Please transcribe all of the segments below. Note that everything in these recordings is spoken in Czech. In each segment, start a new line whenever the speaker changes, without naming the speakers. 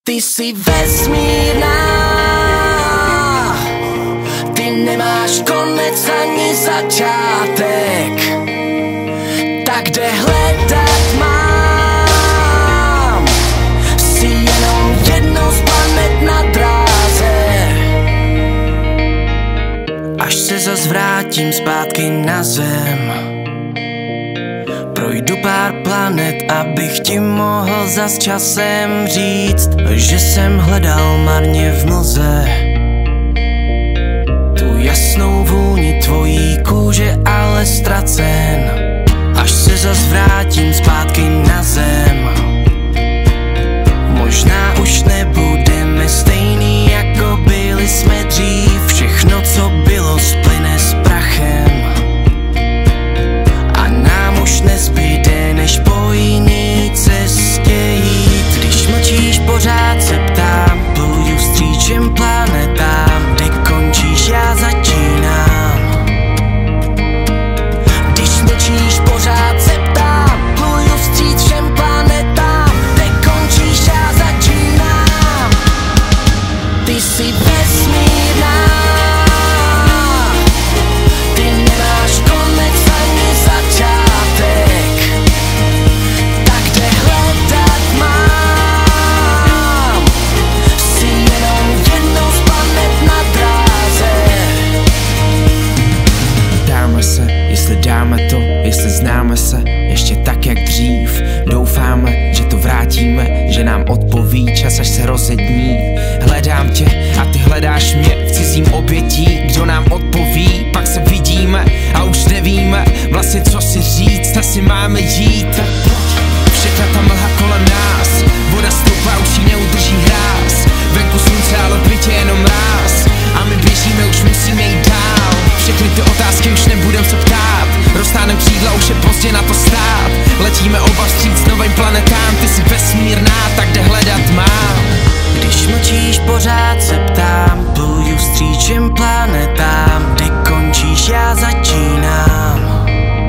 Ty jsi vesmírná, ty nemáš konec ani začátek, tak kde hledat mám, jsi jenom jednou z planet na dráze. Až se zas vrátím zpátky na zem, projdu pár planet, abych ti mohl zas časem říct, že jsem hledal marně v mlze tu jasnou vůni tvojí kůže, ale ztracen. Až se zas vrátím zpátky na zem, možná už nebudeme stejný, jako byli jsme dřív. Všechno, co bylo, splyne s prachem a nám už nezbyde, než po jiný cestě jít. Když mlčíš, pořád se ptám, pluju vstříčem planetám, kde končíš, já začínám. Když mlčíš, pořád se ptám, pluju vstříc všem planetám, kde končíš, já začínám. Ty jsi vesmírná, ty nemáš konec ani začátek, tak kde hledat mám, jsi jenom jednou z planet na dráze.
Dáme se, jestli dáme to, jestli známe se ještě tak jak dřív. Doufáme, že to vrátíme, že nám odpoví čas, až se rozední. Hledám tě a ty hledáš mě v cizím obětí. Kdo nám odpoví, pak se vidíme a už nevíme vlastně co si říct, asi máme jít. Všechna ta mlha kolem nás, voda stoupá, už jí neudrží hráz. Venku slunce, ale v bytě jenom mráz a my běžíme, už musíme jít dál. Všechny ty otázky už nebudem se ptát, roztáhnem křídla, už je pozdě na to stát. Letíme oba vstříc novým planetám, ty jsi vesmírná, tak kde hledat mám.
Když mlčíš, pořád se ptám, pluju vstříčem planetám, kde končíš, já začínám.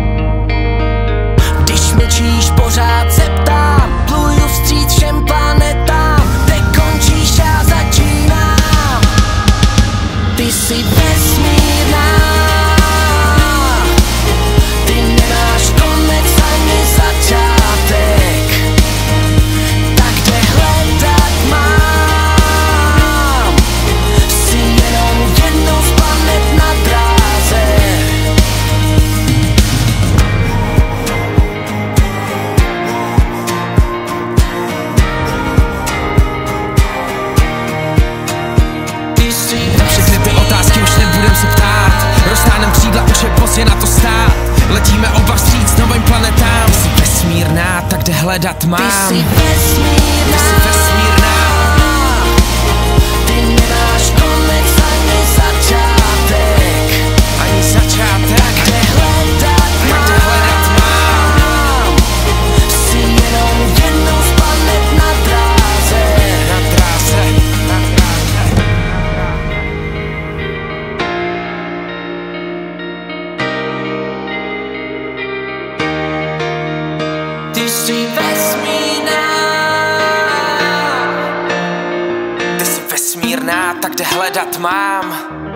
Když mlčíš, pořád se ptám, pluju vstříc všem planetám, kde končíš, já začínám. Ty jsi vesmírná, ty nemáš konec ani začátek, tak kde hledat mám, jsi jenom jednou z planet na dráze. Ty jsi
Všechny ty otázky už nebudem se ptát, roztáhnem křídla, už je pozdě na to stát. Letíme oba vstříc novým planetám, jsi vesmírná, tak kde hledat mám.
Ty jsi vesmírná,
Jsi vesmírná.
ty nemáš konec ani začátek,
Ani začátek,
tak kde hledat mám, jsi jenom jednou z planet na dráze.
na dráze, na dráze.
Ty jsi vesmírná,
Ty jsi vesmírná, tak kde hledat mám.